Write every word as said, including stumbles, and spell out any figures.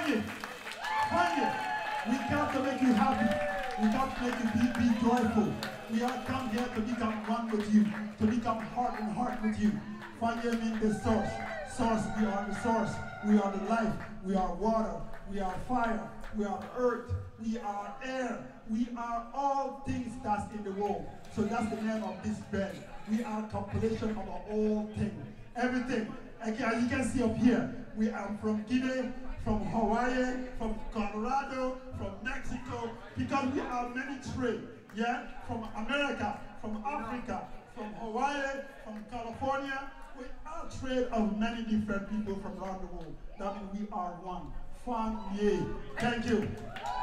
FANYE, FANYE, we come to make you happy. We come to make you be, be joyful. We are come here to become one with you, to become heart and heart with you. FANYE means the source. Source, we are the source. We are the life. We are water. We are fire. We are earth. We are air. We are all things that's in the world. So that's the name of this band. We are a compilation of all things. Everything. Okay, as you can see up here, we are from Guinea, from Hawaii, from Colorado, from Mexico, because we are many trade. Yeah, from America, from Africa, from Hawaii, from California. We are trade of many different people from around the world. That means we are one. FANYE. Thank you.